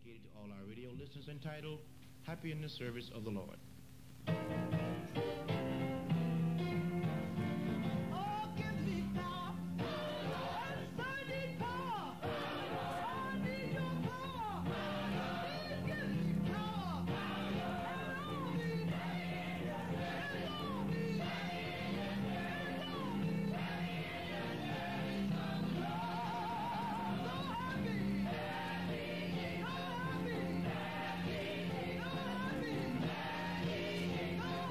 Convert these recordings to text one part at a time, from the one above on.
dedicated to all our radio listeners, entitled Happy in the Service of the Lord. Happy, happy, happy, happy, happy, happy,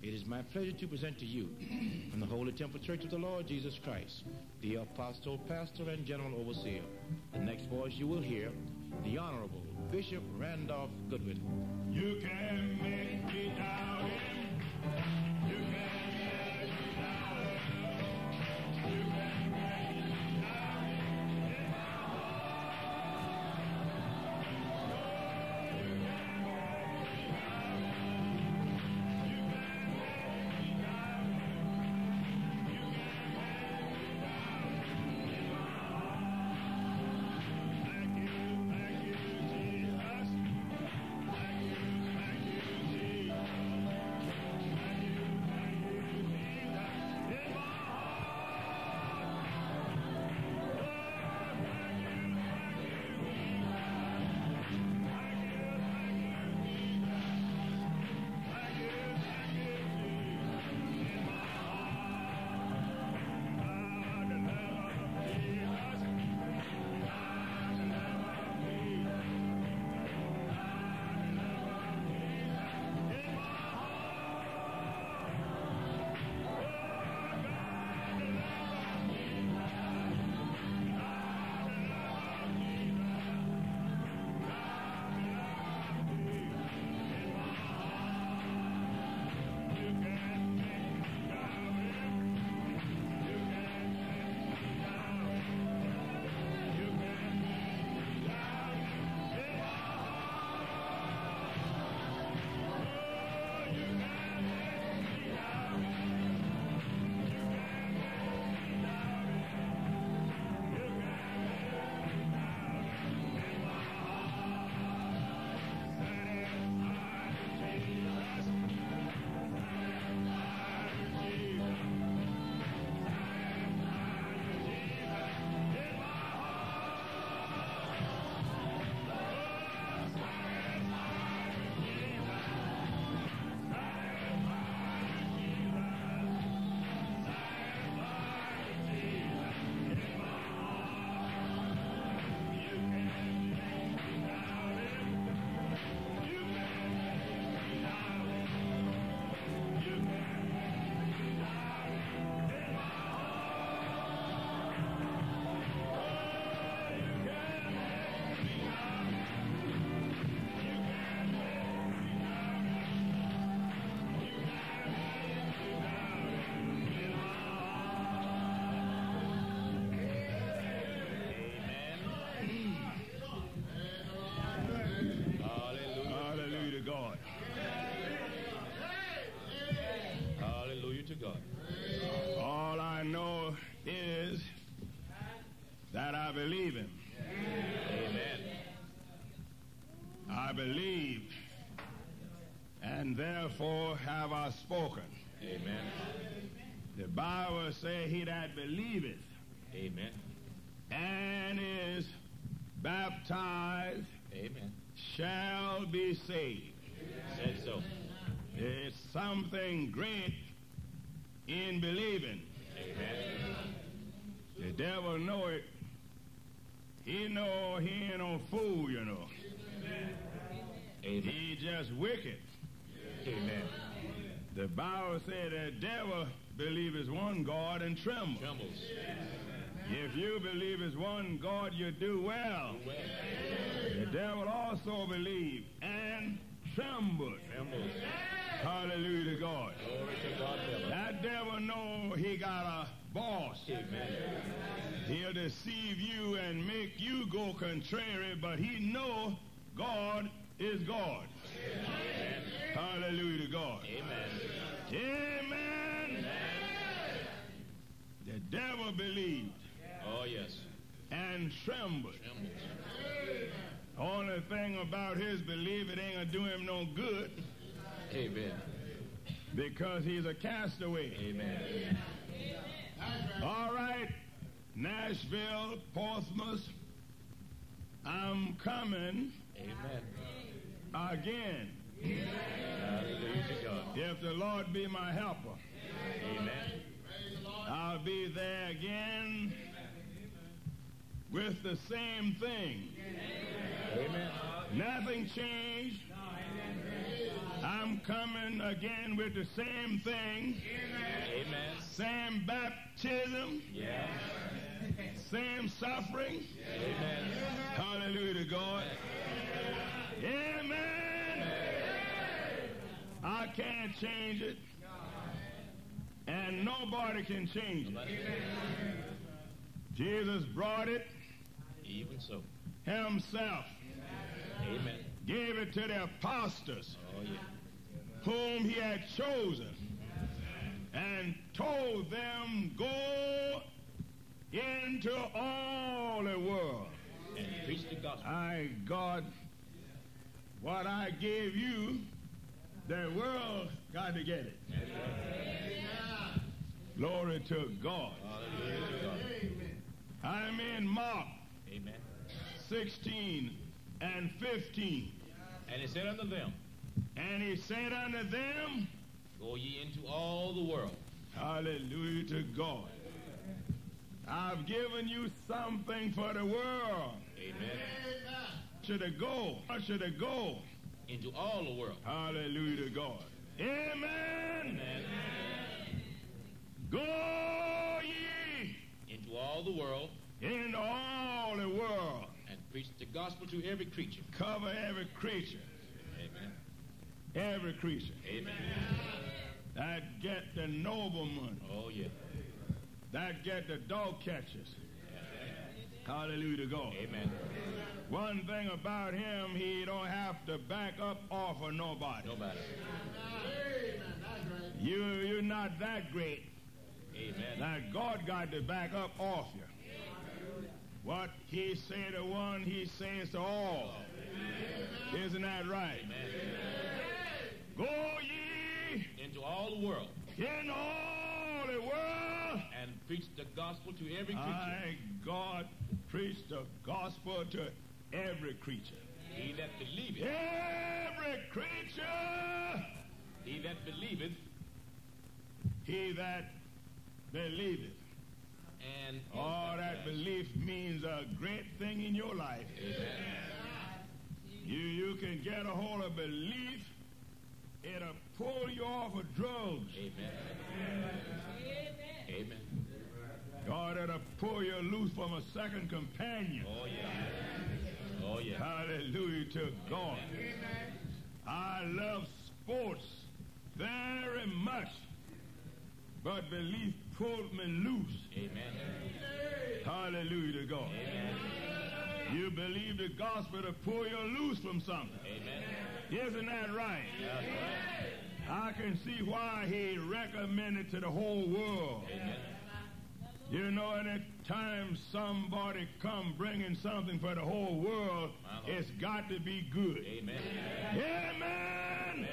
It is my pleasure to present to you, from the Holy Temple Church of the Lord Jesus Christ, the Apostle, Pastor, and General Overseer. The next voice you will hear, the Honorable Bishop Randolph Goodwin. You can make me doubt him. You can make me doubt him. You can make me doubt him in my heart. You can make me doubt him. You can make me doubt him. You can make me doubt him in my heart. Thank you, Jesus. Thank you, Jesus. Thank you, Jesus. In my heart. Oh, thank you, Jesus. Thank you, Jesus. Thank you, Jesus. In my heart. I can never Jesus. I can never Jesus. Hallelujah to God. Hallelujah to God. All I know is that I believe him. Amen. I believe, and therefore have I spoken. Amen. The Bible says, he that believeth Amen. and is baptized Amen. shall be saved. Said so. It's something great in believing. Amen. The devil know it. He know he ain't no fool, you know. Amen. He just wicked. Amen. The Bible said the devil believes one God and trembles. Trembles. If you believe is one God, you do well. Well. The devil also believe and trembles. Trembles. Hallelujah to God. Glory to God. That devil know he got a boss. Amen. He'll deceive you and make you go contrary, but he know God is God. Amen. Hallelujah to God. Amen. Amen. The devil believed Oh, yes. and trembled. Trembles. Only thing about his belief, it ain't gonna do him no good Amen. because he's a castaway. Amen. All right, Nashville, Portsmouth, I'm coming Amen. again. Hallelujah to God. If the Lord be my helper, Amen. I'll be there again with the same thing. Amen. Nothing changed. I'm coming again with the same thing. Amen. Same baptism. Yes. Same suffering. Amen. Hallelujah to God. Amen. I can't change it. And nobody can change it. Jesus brought it Even so. himself. Amen. Gave it to the apostles Oh, yeah. whom he had chosen and told them, go into all the world. And preach the gospel. God, what I gave you, the world got to get it. Glory to God. Hallelujah to God. I'm in Mark Amen. 16 and 15. And he said unto them, And he said unto them, go ye into all the world. hallelujah to God. I've given you something for the world. Amen. Should I go? Should I go? Into all the world. Hallelujah to God. Amen. Amen. Go ye Into all the world. in all the world. And preach the gospel to every creature. Cover every creature. Amen. Every creature. Amen. That get the nobleman. Oh, yeah. That get the dog catchers. Hallelujah to God. Amen. One thing about him, he don't have to back up off of nobody. Nobody. You're not that great. Amen. That God got to back up off you. What he say to one, he says to all. Isn't that right? Amen. Go ye Into all the world. in all the world. And preach the gospel to every creature. I, God, preach the gospel to every creature. He that believeth. Every creature. He that believeth. He that believeth. And Oh, that belief means a great thing in your life. You can get a hold of belief. It'll pull you off of drugs. Amen. Amen. God, it'll pull you loose from a second companion. Oh, yeah. Oh, yeah. Hallelujah to God. I love sports very much, but belief pulled me loose. Amen. Hallelujah to God. Amen. You believe the gospel to pull you loose from something. Amen. Isn't that right? That's right. I can see why he recommended to the whole world. Amen. You know, any time somebody come bringing something for the whole world, it's got to be good. Amen. Amen.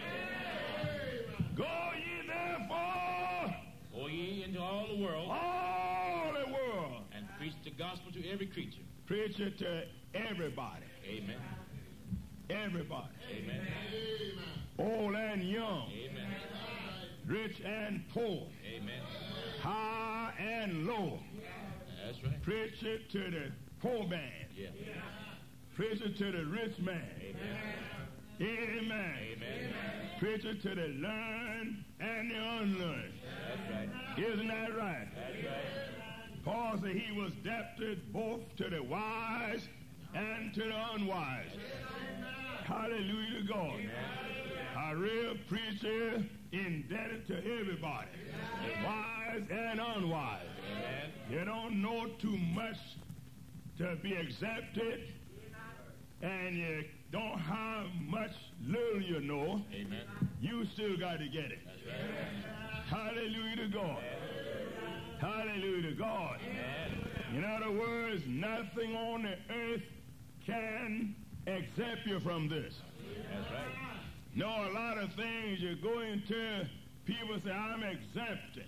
Go ye therefore. Go ye into all the world. All the world. And preach the gospel to every creature. Preach it to everybody. Amen. Everybody. Amen. Old and young. Amen. Rich and poor. Amen. High and low. That's right. Preach it to the poor man. Yeah. Preach it to the rich man. Amen. Amen. Amen. Preach it to the learned and the unlearned. That's right. Isn't that right? That's right. Paul said he was debted both to the wise and to the unwise. Hallelujah to God. A real preacher indebted to everybody, wise and unwise. Amen. You don't know too much to be accepted, and you don't have much little you know. Amen. You still got to get it. That's right. Hallelujah to God. Hallelujah to God. In other words, nothing on the earth can exempt you from this. That's right. No, a lot of things you go into, people say, I'm exempted.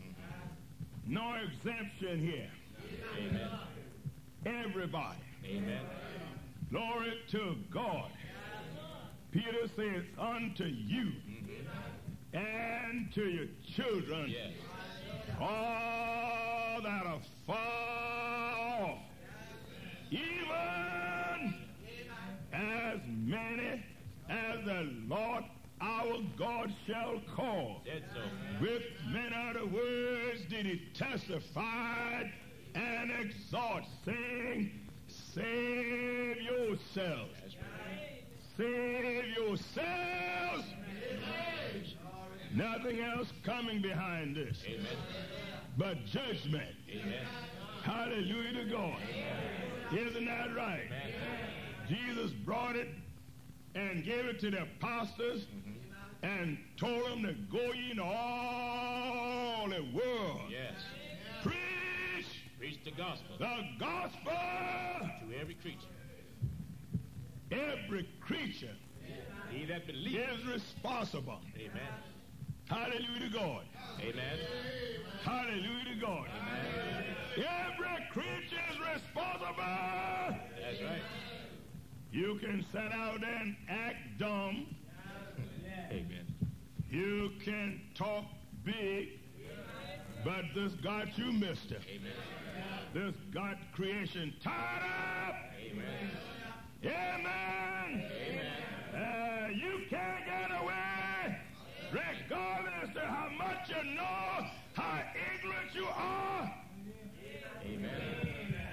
No exemption here. Amen. Everybody. Amen. Glory to God. Peter says, unto you and to your children, Yes. all that are far off, even as many as the Lord our our God shall call. That's so. With many other words did he testify and exhort, saying, save yourselves. That's right. Save yourselves. Nothing else coming behind this Amen. but judgment. Amen. Hallelujah to God. Isn't that right? Amen. Jesus brought it and gave it to the apostles and told them to go ye into all the world. Yes. Preach Preach the gospel the gospel. to every creature. Every creature He that believes. is responsible. Amen. Hallelujah to God. Amen. Hallelujah to God. Every creature is responsible. That's right. You can sit out there and act dumb. Amen. You can talk big, but this got you, mister. Amen. This got creation tied up. Amen. Amen. Amen. You can't get away, regardless of how much you know, how ignorant you are. Amen.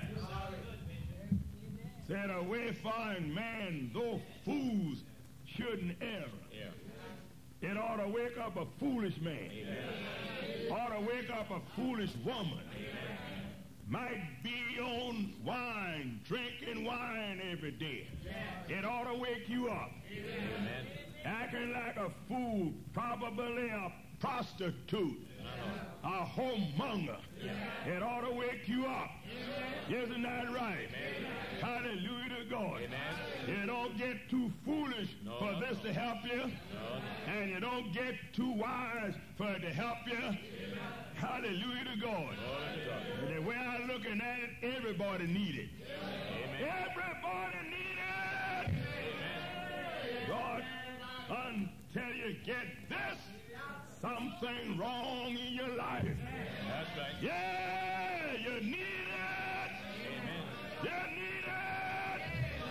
Said a wayfaring man, though fools shouldn't err. Yeah. It ought to wake up a foolish man. Amen. Ought to wake up a foolish woman. Might be on wine, drinking wine every day. It ought to wake you up. Amen. Acting like a fool, probably a prostitute, a homemonger. It ought to wake you up. Isn't that right? Hallelujah to God. You don't get too foolish for this to help you, and you don't get too wise for it to help you. Hallelujah to God. And the way I'm looking at it, everybody need it. Everybody need it. God, until you get this, something wrong in your life. That's right. Yeah, you need it. You need it.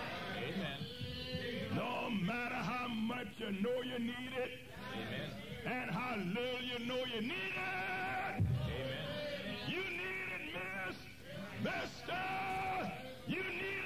Amen. No matter how much you know you need it, Amen. and how little you know you need it. Amen. You need it, miss. Mister, you need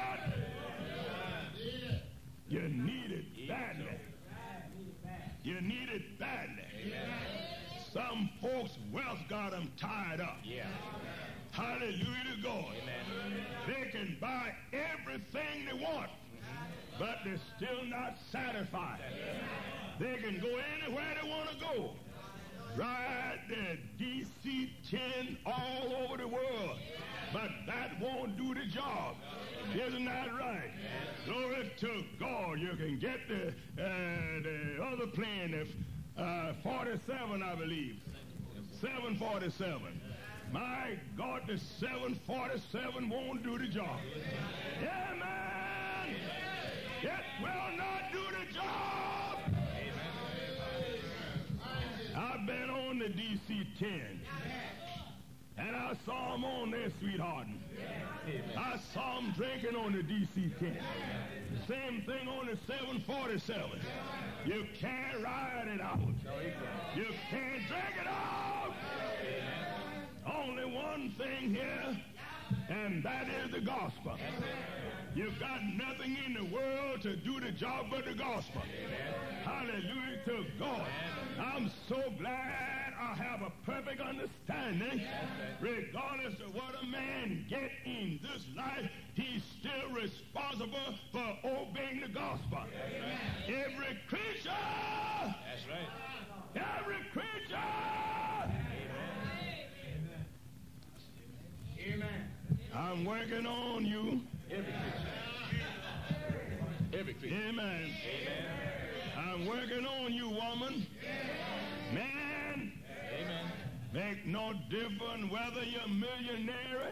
it. You need it badly. You need it badly. Some folks' wealth got them tied up. Yeah. Hallelujah to God. Amen. They can buy everything they want, but they're still not satisfied. They can go anywhere they want to go. Ride the DC-10 all over the world, but that won't do the job. Isn't that right? Glory to God. You can get the other plane, 47, I believe. 747. My God, the 747 won't do the job. Amen. It will not do the job. I've been on the DC-10, and I saw them on there, sweethearting. I saw them drinking on the DC-10. Same thing on the 747. You can't ride it out. You can't drink it out. Only one thing here, and that is the gospel. You've got nothing in the world to do the job but the gospel. Hallelujah to God. I'm so glad I have a perfect understanding. Regardless of what a man get in this life, he's still responsible for obeying the gospel. Every creature. That's right. Every creature. Amen. I'm working on you. Every creature. Every creature. Amen. Amen. I'm working on you, woman. Man, Amen. make no difference whether you're a millionaire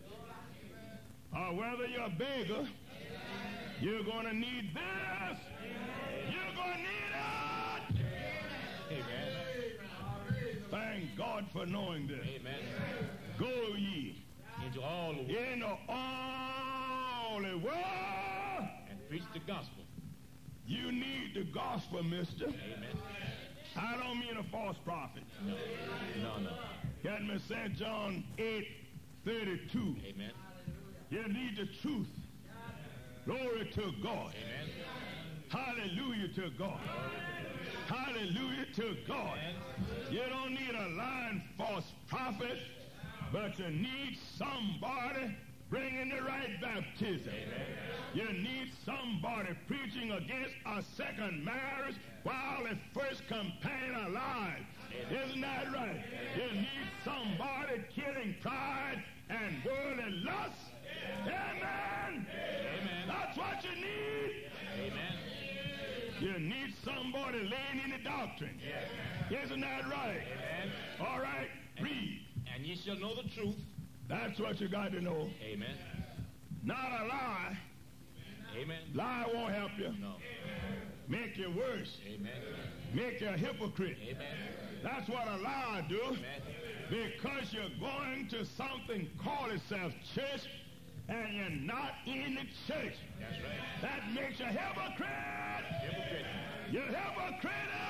or whether you're a beggar. You're going to need this. You're going to need it. Amen. Thank God for knowing this. Amen. Go ye Into all the world into all the world and preach the gospel You need the gospel, mister. Amen. I don't mean a false prophet. No. No. Get me St. John 8:32. Amen. You need the truth. Glory to God. Amen. Hallelujah to God. Hallelujah to God. You don't need a lying false prophet, but you need somebody bringing the right baptism. You need somebody preaching against a second marriage while the first companion alive. Isn't that right? You need somebody killing pride and worldly lust. Amen. Amen. That's what you need. Amen. You need somebody laying in the doctrine. Isn't that right? Amen. All right, read. And ye shall know the truth. That's what you got to know. Amen. Not a lie. Amen. Lie won't help you. No. Make you worse. Amen. Make you a hypocrite. Amen. That's what a lie do. Amen. Because you're going to something call itself church, and you're not in the church. That's right. That makes you a hypocrite. Hypocrite. You're a hypocrite.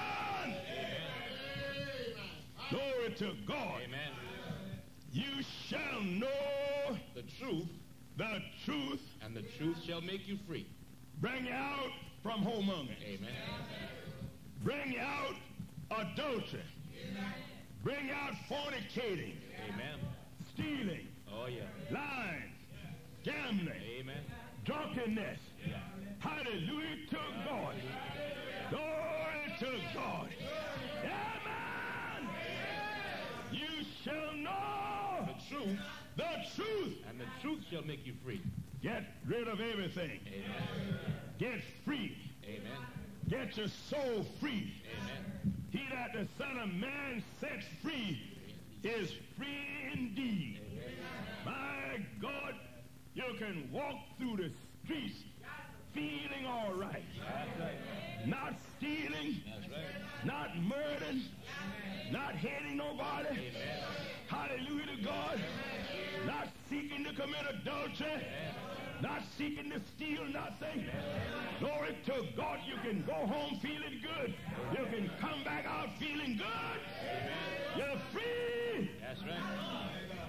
Glory to God. Amen. You shall know The truth, the truth. and the truth shall make you free. Bring you out from whoremongering. Amen. Bring you out adultery. Bring you out fornicating, Amen. stealing, Oh, yeah. lying, gambling, Amen. drunkenness. Hallelujah to God. Glory to God. Amen. You shall know The truth, the truth. and the truth shall make you free. Get rid of everything. Amen. Get free. Amen. Get your soul free. Amen. He that the Son of Man sets free is free indeed. My God, you can walk through the streets feeling all right. That's right. Not stealing, That's right. not murdering, not hating nobody. Hallelujah to God. Not seeking to commit adultery. Not seeking to steal nothing. Glory to God, you can go home feeling good. You can come back out feeling good. You're free. That's right.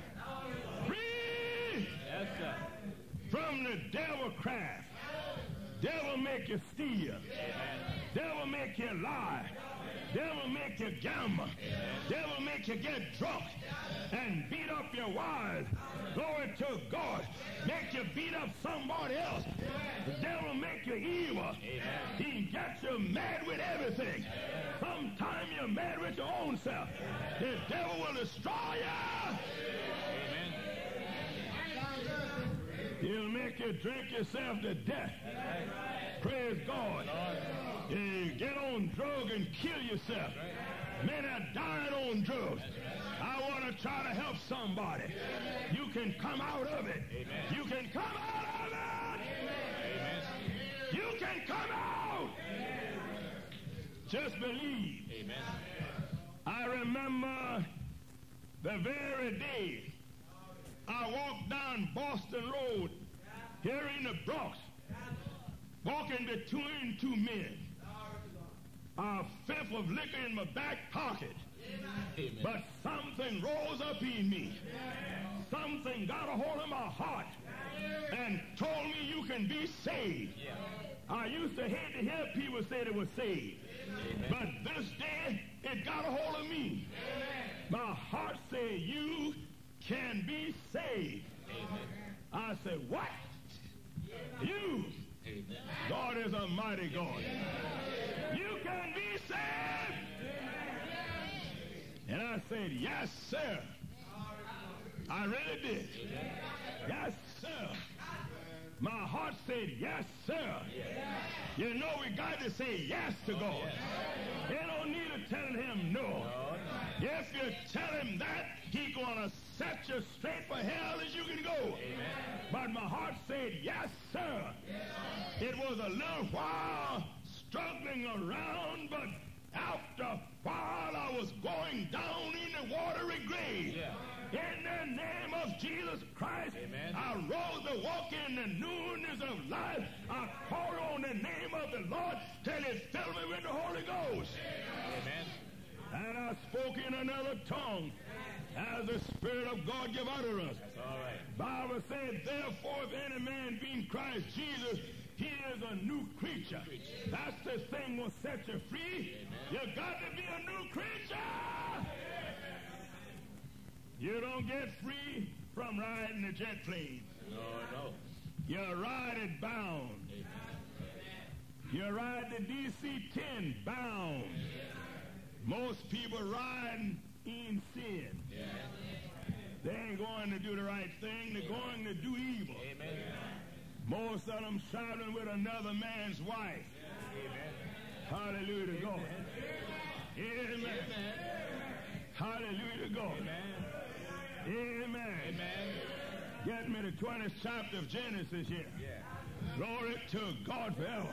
Free Yes, sir. from the devil craft. Devil make you steal. Devil make you lie. Devil make you gamble. Devil make you get drunk and beat up your wives. Glory to God. Make you beat up somebody else. The devil make you evil. He gets you mad with everything. Sometimes you're mad with your own self. The devil will destroy you. He'll make you drink yourself to death. Praise God. You get on drugs and kill yourself. Men are dying on drugs. I want to try to help somebody. You can come out of it. You can come out of it. You can come out. Just believe. Amen. I remember the very day I walked down Boston Road here in the Bronx, walking between two men, a fifth of liquor in my back pocket. Amen. But something rose up in me. Something got a hold of my heart and told me you can be saved. I used to hate to hear people say they were saved. But this day, it got a hold of me. My heart said, you can be saved. I said, what? You? God is a mighty God. You can be saved. And I said, yes, sir. I really did. Yes, sir. My heart said, yes, sir. You know we got to say yes to God. You don't need to tell him no. If you tell him that, he's going to set you straight for hell as you can go. But my heart said, yes, sir. It was a little while struggling around, but after a while I was going down in the watery grave. In the name of Jesus Christ, Amen. I rose to walk in the newness of life. I call on the name of the Lord till He filled me with the Holy Ghost. Amen. And I spoke in another tongue as the Spirit of God gave utterance. That's all right. Bible says, therefore, if any man be in Christ Jesus, he is a new creature. That's the thing will set you free. You got to be a new creature. You don't get free from riding a jet plane. No. You ride it bound. You ride the DC-10 bound. Most people riding in sin. They ain't going to do the right thing. They're going to do evil. Amen. Most of them traveling with another man's wife. Amen. Hallelujah to God. Amen. Hallelujah to God. Amen. Amen. Get me the 20th chapter of Genesis here. Yeah. Glory to God forever.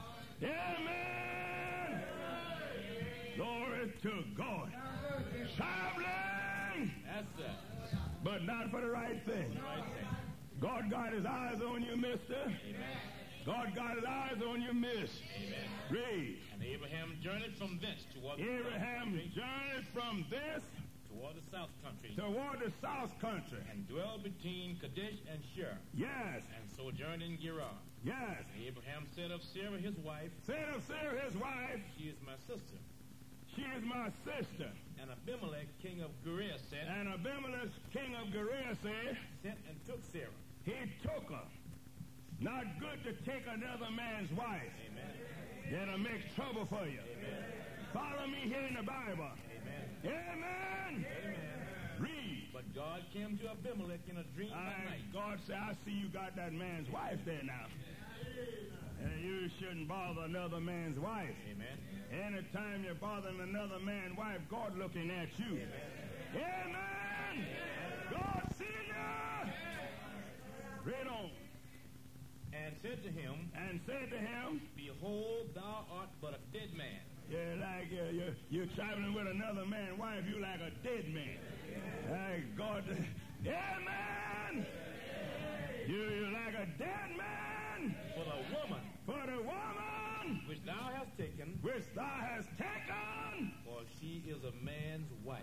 Amen. Glory to God. Traveling, That's it. but not for the right thing. Right thing. God got His eyes on you, mister. Amen. God got His eyes on you, miss. Amen. Read. And Abraham journeyed from thence toward the Abraham south country, journeyed from this toward the south country, toward the south country. and dwelled between Kadesh and Shur, Yes, and sojourned in Gerar. yes. And Abraham said of Sarah his wife, Said of Sarah his wife, She is my sister. she is my sister. And Abimelech, king of Gerar, said, And Abimelech, king of Gerar, said, sent and took Sarah. he took her. Not good to take another man's wife. Amen. It'll make trouble for you. Amen. Follow me here in the Bible. Amen. Amen. Amen. Read. But God came to Abimelech in a dream by night. God said, I see you got that man's wife there now. And you shouldn't bother another man's wife. Amen. Anytime you're bothering another man's wife, God looking at you. Amen. God see you. Read on. And said to him, And said to him, Behold, thou art but a dead man. yeah, like you're traveling with another man's wife, you like a dead man. Like God, amen. You're like a dead man. For the woman For the woman which thou hast taken, which thou hast taken, for she is a man's wife.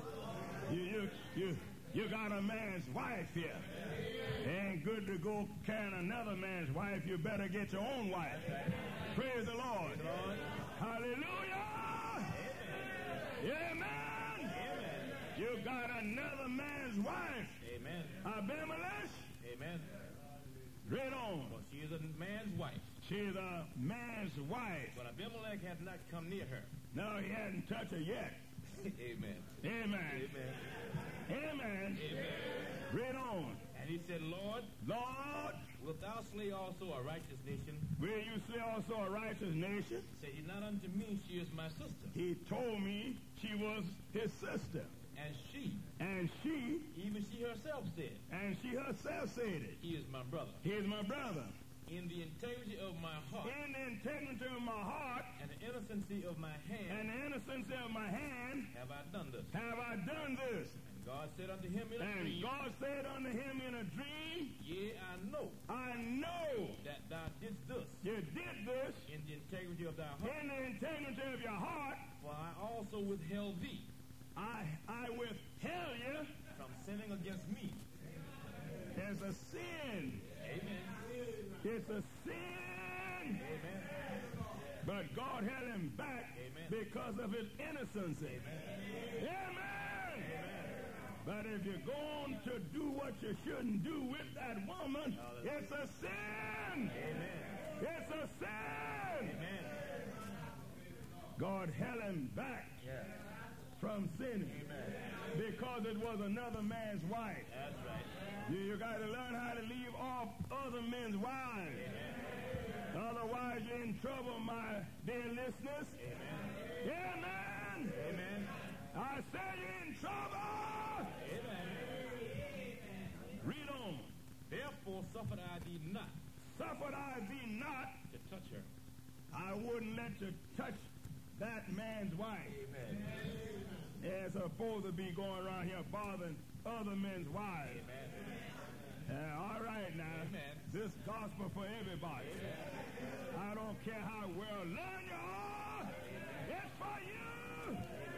you got a man's wife here. Ain't good to go carrying another man's wife. You better get your own wife. Praise the Lord. Hallelujah. Amen. You got another man's wife. Amen. Abimelech. Amen. Read on. For she is a man's wife. She's a man's wife. But Abimelech had not come near her. No, he hadn't touched her yet. Amen. Amen. Amen. Amen. Amen. Read on. And he said, Lord, Lord, wilt thou slay also a righteous nation? will you slay also a righteous nation? Say ye not unto me, she is my sister. He told me she was his sister. And she, And even she herself said, it. He is my brother. He is my brother. In the integrity of my heart, In the integrity of my heart and the innocency of my and hand, the innocency of my hand have I done this. have I done this. And God said unto him in a And dream, God said unto him in a dream, Yea, I know that thou didst this you did this in the integrity of thy heart, in the integrity of your heart. for I also withheld thee I withheld you. from sinning against me. It's a sin. Amen. It's a sin. Amen. But God held him back Amen. because of his innocency. Amen. Amen. But if you're going to do what you shouldn't do with that woman, it's a sin. Amen. It's a sin. Amen. God held him back Yeah. from sinning Amen. because it was another man's wife. That's right. You got to learn how to leave off other men's wives. Otherwise, you're in trouble, my dear listeners. Amen. Amen. Amen. I say you're in trouble. Amen. Read on. Therefore suffered I thee not Suffered I thee not. to touch her. I wouldn't let you touch that man's wife. They're supposed to be going around here bothering other men's wives. All right now. Amen. This gospel for everybody. Amen. I don't care how well learned you are. It's for you.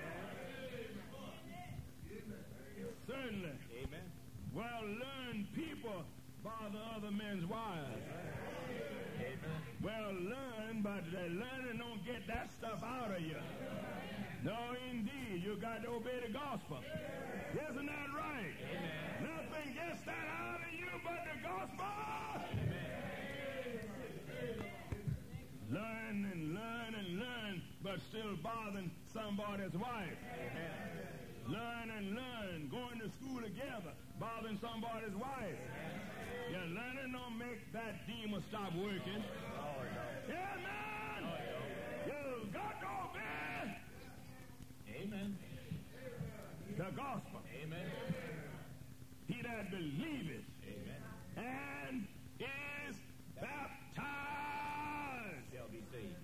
Certainly. Amen. Well-learned people bother other men's wives. Amen. Well-learned, but the learning don't get that stuff out of you. No, indeed. You got to obey the gospel. Isn't that right? Amen. Nothing gets that out of you but the gospel. Learn and learn and learn, but still bothering somebody's wife. Learn and learn, going to school together, bothering somebody's wife. Your learning don't make that demon stop working. Yeah, man. You got to obey. Amen. The gospel. Amen. He that believeth Amen. and is baptized. Shall be saved.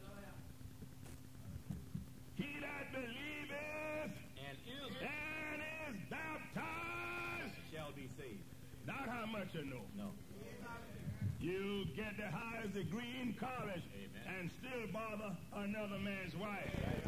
He that believeth And and is baptized. shall be saved. Not how much you know. No. You get the highest degree in college Amen. and still bother another man's wife.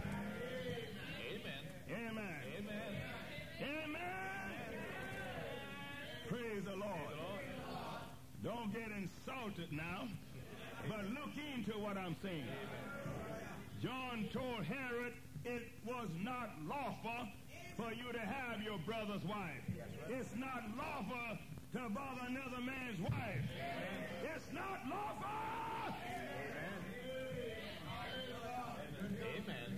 Amen. Amen. Amen. Amen. Praise the Lord. Don't get insulted now, but look into what I'm saying. John told Herod it was not lawful for you to have your brother's wife. It's not lawful to bother another man's wife. It's not lawful. Amen.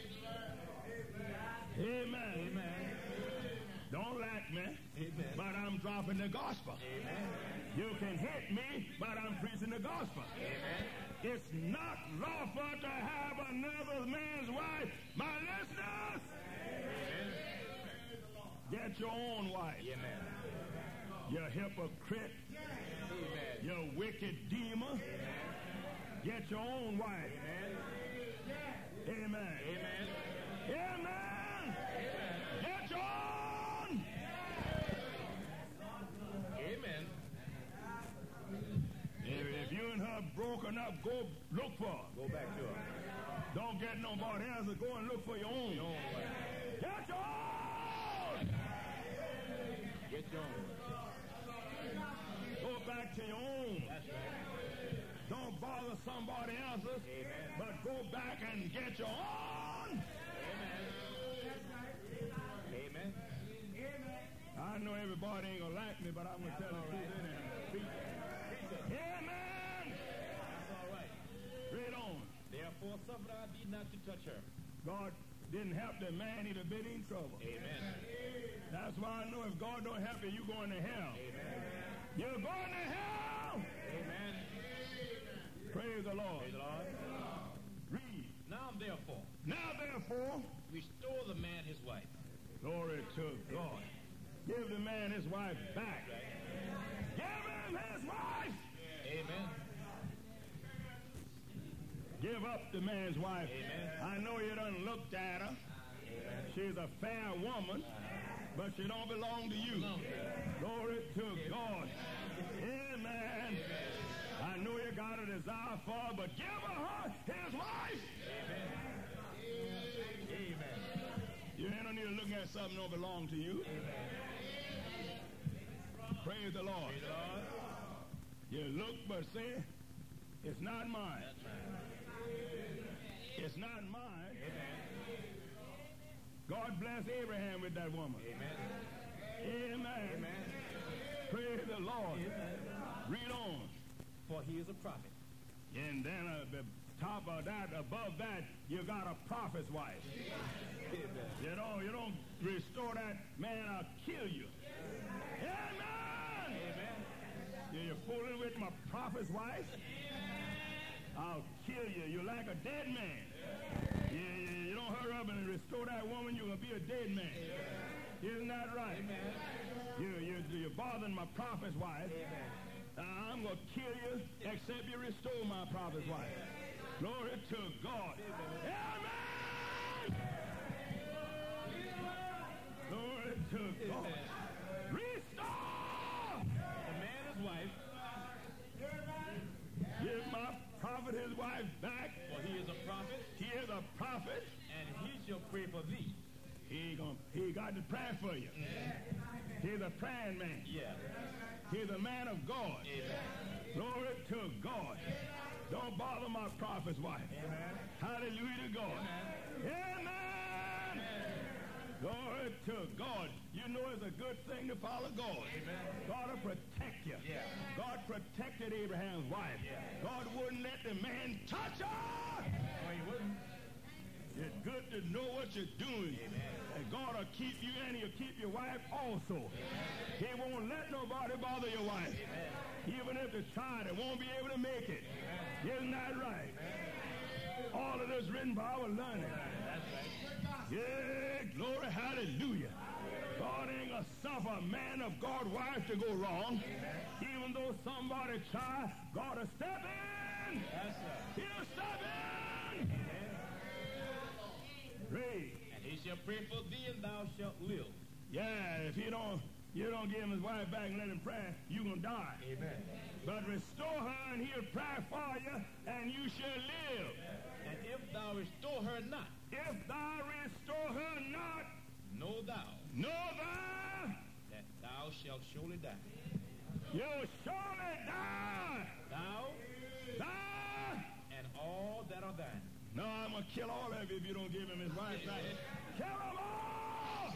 Amen. Amen. Don't like me, Amen. but I'm dropping the gospel. Amen. You can hit me, but I'm preaching the gospel. Amen. It's not lawful to have another man's wife. My listeners, get your own wife. Amen. You hypocrite, Amen. you wicked demon. Get your own wife. Amen. Amen. Amen. Get your own. Amen. If you and her broken up, go look for her. Go back to her. Don't get nobody else to go and look for your own. Your own wife. Get your own. Get your own. Go back to your own. That's right. Don't bother somebody else's, Amen. but go back and get your own. Amen. I know everybody ain't gonna like me, but I'm gonna tell the truth anyhow. Amen. That's all right. Read on. Therefore suffered I thee not to touch her. God didn't help the man, he'd have been in trouble. Amen. That's why I know if God don't help you, you're going to hell. Amen. You're going to hell. Amen. Praise the Lord. Praise the Lord. Read. Now Therefore, restore the man his wife. glory to God. Give the man his wife back. Give him his wife. Amen. Give up the man's wife. Amen. I know you done looked at her. She's a fair woman, but she don't belong to you. Glory to God. Amen. I know you got a desire for her, but give her his wife. Amen. You ain't no need to look at something that don't belong to you. Praise the Lord. Praise the Lord. You look, but say, it's not mine. It's not mine. God bless Abraham with that woman. Amen. Amen. Amen. Praise the Lord. Read on. For he is a prophet. And then the top of that, above that, you got a prophet's wife. Amen. You don't restore that man, I'll kill you. Amen. Amen. You're fooling with my prophet's wife? I'll kill you. You're like a dead man. You don't hurry up and restore that woman, you're going to be a dead man. Isn't that right? You're bothering my prophet's wife. I'm going to kill you except you restore my prophet's wife. Glory to God. Amen. to God. Restore The man, his wife, Give my prophet his wife back. for he is a prophet, He is a prophet. and he shall pray for thee. He got to pray for you. He's a praying man. Yeah. He's a man of God. Amen. Glory to God. Don't bother my prophet's wife. Amen. Hallelujah to God. Amen. Glory to God. You know it's a good thing to follow God. Amen. God will protect you. Yeah. God protected Abraham's wife. Yeah. God wouldn't let the man touch her. No, he wouldn't. It's good to know what you're doing. Amen. And God will keep you and he'll keep your wife also. He won't let nobody bother your wife. Amen. Even if they try, they won't be able to make it. Isn't that right? All of this written by our learning. That's right. Yeah, glory, hallelujah. God ain't gonna suffer a man of God wife to go wrong. Even though somebody try, God will step in. That's right. He'll step in. Praise. And he shall pray for thee, and thou shalt live. Yeah, if you don't give him his wife back and let him pray, you're gonna die. Amen. But restore her and he'll pray for you, and you shall live. And if thou restore her not, If thou restore her not, know thou know thou that thou shalt surely die. you'll surely die. Thou and all that are thine. No, I'm gonna kill all of you if you don't give him his wife back. Kill them all!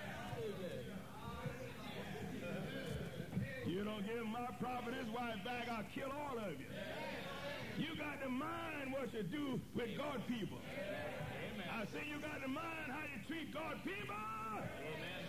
You don't give my prophet his wife back, I'll kill all of you. You got to mind what you do with God people. I say you got to mind how you treat God people. Amen.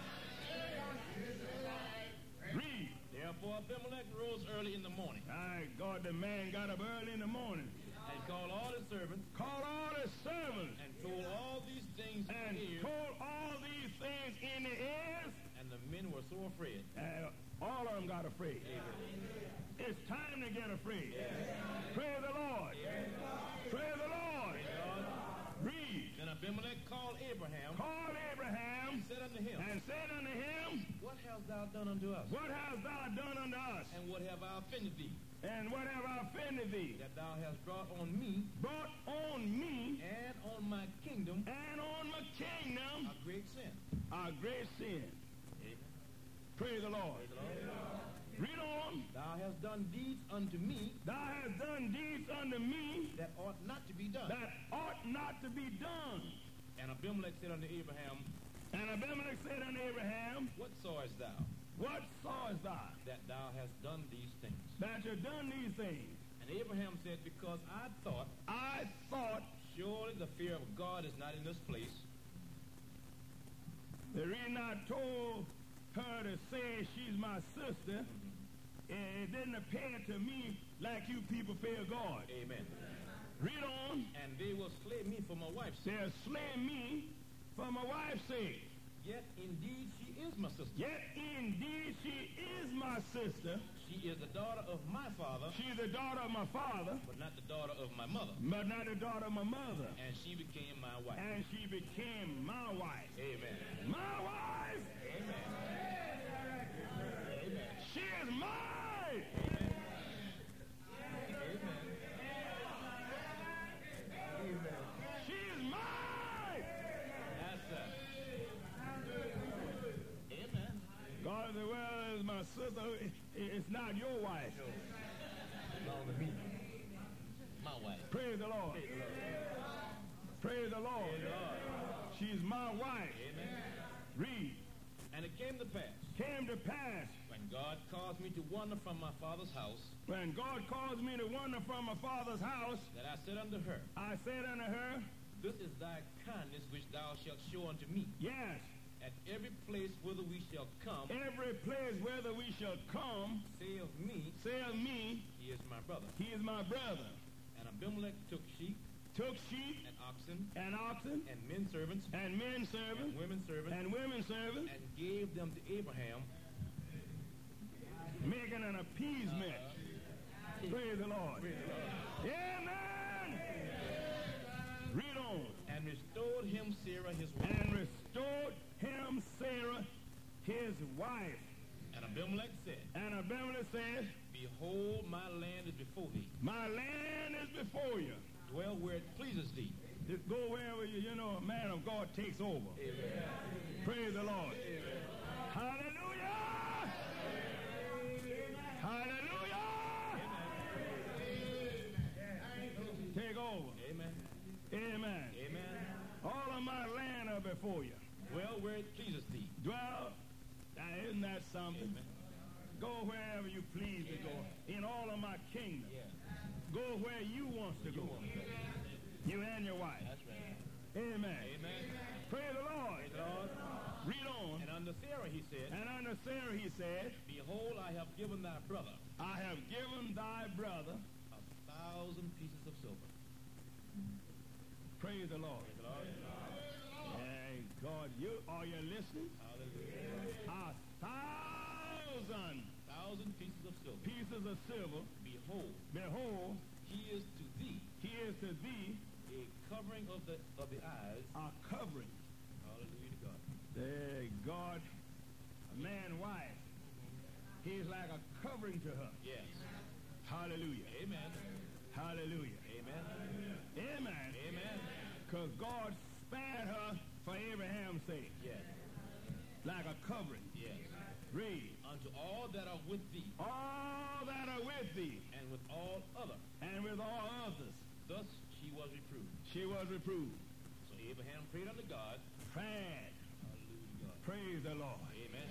Read. Therefore Abimelech rose early in the morning, All right, God, the man got up early in the morning. and called all his servants, Called all his servants and told all these things in and the ears, told all these things in the ears. and the men were so afraid. And all of them got afraid. It's time to get afraid. Praise the Lord. Praise the Lord. Read. Then Abimelech called Abraham, Call Abraham said unto him, and said unto him, What hast thou done unto us? What hast thou done unto us? And what have I offended thee? And what have I offended thee? That thou hast brought on me Brought on me and on my kingdom and on my kingdom a great sin. a great sin. Amen. Praise the Lord. Read on. Thou hast done deeds unto me Thou hast done deeds unto me that ought not to be done. that ought not to be done. And Abimelech said unto Abraham, And Abimelech said unto Abraham, What sawest thou What sawest thou? that thou hast done these things? That you've done these things. And Abraham said, Because I thought, surely the fear of God is not in this place. The reason I told her to say she's my sister, it didn't appear to me like you people fear God. Amen. Read on. And they will slay me for my wife's sake. They'll slay me for my wife's sake. Yet indeed she is my sister. Yet indeed she is my sister. She is the daughter of my father, She's the daughter of my father, but not the daughter of my mother. but not the daughter of my mother. And she became my wife. And she became my wife. Amen. My wife! Amen. Amen. She is mine! Amen. Amen. She is mine! That's Amen. God said, well, it's my sister. It's not your wife. Belong to me. My wife. Praise the Lord. Praise the Lord. Praise the Lord. She's my wife. Amen. Read. And it came to pass, Came to pass when God caused me to wander from my father's house, when God caused me to wander from my father's house, that I said unto her, I said unto her, This is thy kindness which thou shalt show unto me. yes, At every place whither we shall come, every place whither we shall come, say of me, say of me, he is my brother. he is my brother. And Abimelech took sheep Took sheep and oxen and oxen and men servants and men and servants women servants and women servants, and gave them to Abraham. making an appeasement. Praise the Lord. Amen. Read on. And restored him Sarah his wife. And restored him Sarah his wife. And Abimelech said, Behold, my land is before thee. My land is before you. Dwell where it pleases thee. Just go wherever a man of God takes over. Amen. Praise the Lord. Amen. Hallelujah! Hallelujah! Amen. Take over. Amen. Amen. Amen. All of my land are before you. Dwell where it pleases thee. Dwell. Now, isn't that something? Amen. Go wherever you please to go. In all of my kingdom. Yeah. Go where you want to go. You and your wife. That's right. Amen. Amen. Praise the Lord. Praise the Lord. Read on. And unto Sarah he said, Behold, I have given thy brother I have given thy brother 1,000 pieces of silver. Praise the Lord. Praise the Lord. Hey, God, are you listening? Hallelujah. 1,000 pieces of silver. pieces of silver. Behold, he is to thee a covering of the eyes. A covering. Hallelujah to God. Hey, God, a man, wife. He's like a covering to her. Yes. Hallelujah. Amen. Hallelujah. Amen. Amen. Amen. Because God spared her for Abraham's sake. Yes. Like a covering. Yes. Read. Unto all that are with thee. All that are with thee. And with all other. And with all others. Thus she was reproved. She was reproved. So Abraham prayed unto God. Prayed. Hallelujah to God. Praise the Lord. Amen.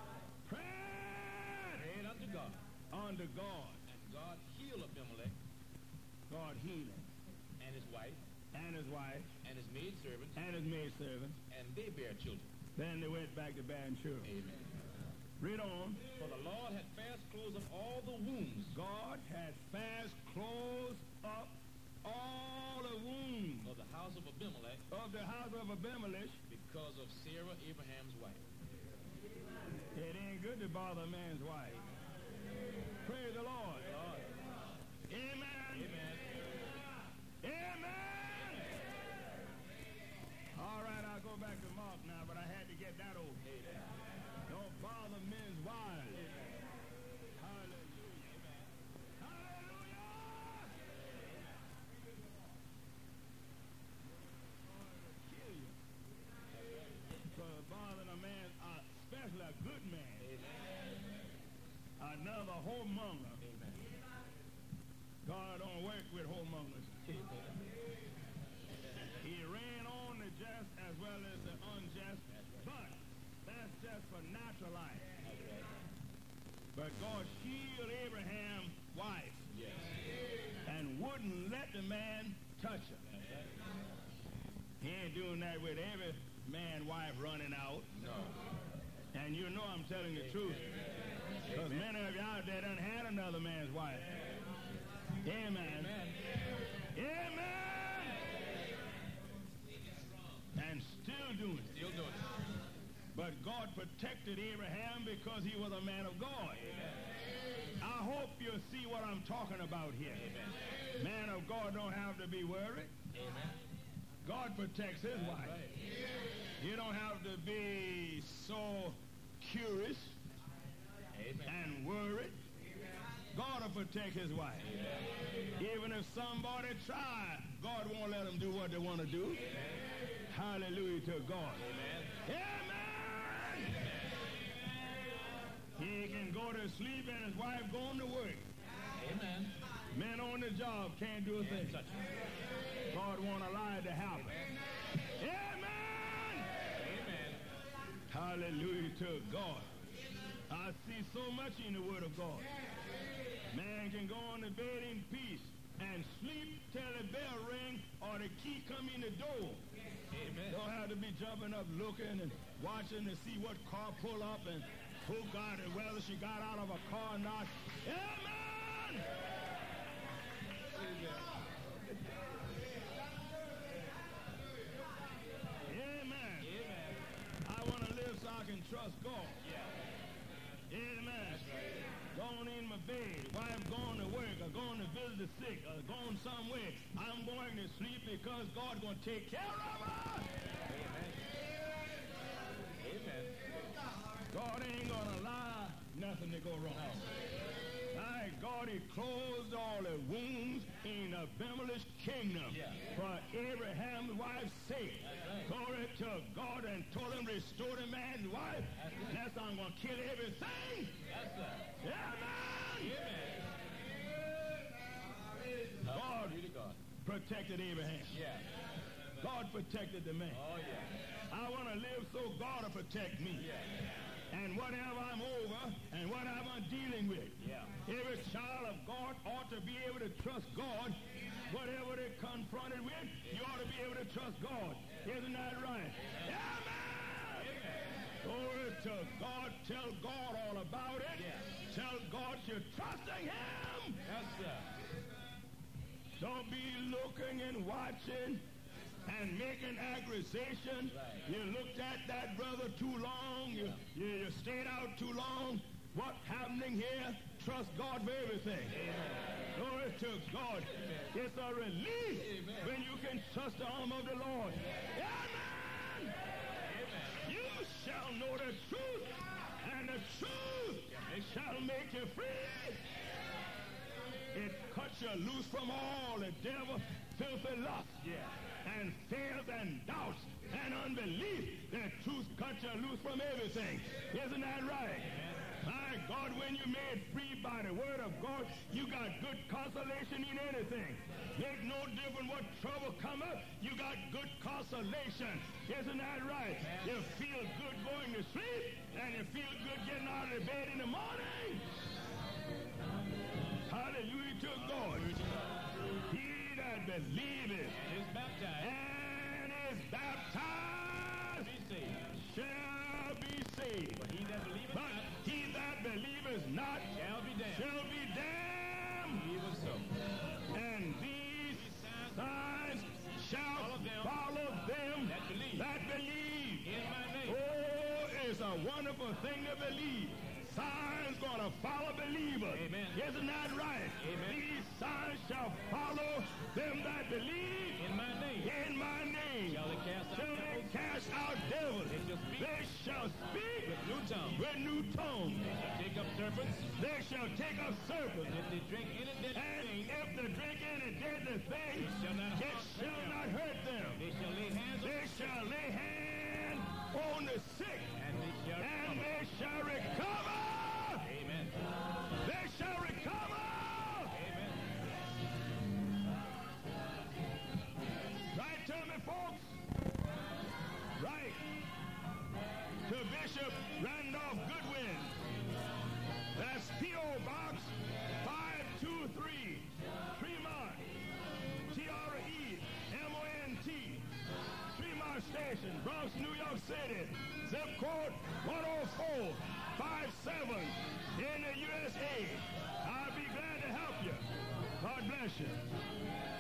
Prayed unto God. Unto God. And God healed Abimelech. God healing. And his wife. And his wife. And his maidservant. And his maidservant. And they bare children. Then they went back to bearing children. Amen. Read on. For the Lord had fast closed up all the wombs. God had fast closed up all the wombs of the house of Abimelech. Of the house of Abimelech. Because of Sarah, Abraham's wife. It ain't good to bother a man's wife. Praise the Lord. Amen. Amen. Amen. All right, I'll go back to Mark now, but I had to get that over. Amen. Don't bother men's wives. Amen. Hallelujah. Hallelujah. Kill you. For bothering a man, especially a good man. Amen. Another whoremonger. Amen. God don't work with whoremongers. He ran on the just as well as the unjust, but that's just for natural life. But God shielded Abraham's wife. Yes. And wouldn't let the man touch her. He ain't doing that with every man wife running out. No. And you know I'm telling the truth. Because many of you out there done had another man's wife. Amen. Amen. Amen. And still doing it. Still doing it. But God protected Abraham because he was a man of God. I hope you see what I'm talking about here. Amen. Man of God don't have to be worried. Amen. God protects his wife. Right. You don't have to be so curious and worried. God will protect his wife. Even if somebody try, God won't let them do what they want to do. Hallelujah to God. Amen. He can go to sleep and his wife going to work. Amen. Men on the job can't do a thing. God won't allow it to happen. Amen. Amen. Hallelujah to God. I see so much in the Word of God. Man can go on the bed in peace and sleep till the bell ring or the key come in the door. Amen. Don't have to be jumping up looking and watching to see what car pull up and who got it, whether she got out of a car or not. Amen! Amen. Amen. I want to live so I can trust God. Yeah. Amen. Going in my bed, wife going to work, or going to visit the sick, or going somewhere. I'm going to sleep because God's going to take care of us. Amen. Amen. God ain't going to allow nothing to go wrong. My God, he closed all the wounds in Abimelech's kingdom for Abraham's wife's sake. Glory to God, and told him restore the man's wife. That's I'm going to kill everything. Yeah, man. God protected Abraham. God protected the man. I want to live so God will protect me. And whatever I'm over and whatever I'm dealing with, every child of God ought to be able to trust God. Whatever they're confronted with, you ought to be able to trust God. Isn't that right? Amen! Glory to God. Tell God all about it. Tell God you're trusting Him. Yes, sir. Don't be looking and watching and making accusation. You looked at that brother too long. You stayed out too long. What's happening here? Trust God for everything. Glory to God. It's a relief when you can trust the arm of the Lord. Amen. You shall know the truth, and the truth shall make you free. It cuts you loose from all the devil, filthy lust, and fears and doubts and unbelief. The truth cuts you loose from everything. Isn't that right? My God, when you're made free by the word of God, you got good consolation in anything. Make no difference what trouble come up, you got good consolation. Isn't that right? You feel good going to sleep, and you feel good getting out of the bed in the morning. Hallelujah to God. He that believeth Is baptized. and is baptized shall be saved. But he that believeth But not he that believeth not shall be damned. shall be damned. Even so. And these signs shall follow them that believe. In my name. Oh, it's a wonderful thing to believe. Signs gonna follow believers. Amen. Isn't that right? Amen. These signs shall follow them that believe. In my name. In my name. Shall they cast out Shall they devils? cast out devils. They shall speak They shall speak with new tongues. with new tongues. They shall take up serpents. They shall take up serpents. And if they drink any deadly And thing, if they drink any deadly thing, it shall not it harm shall them. not hurt them. They shall lay hands on They shall lay hands on the sick, and they shall and recover. they shall recover. Amen. They shall recover. Amen. Right to me, folks. Right to Bishop Randolph Goodwin. That's P.O. Box 523, Tremont, Tremont, Tremont Station, Bronx, New York City. Zip code 10457 in the USA. I'll be glad to help you. God bless you.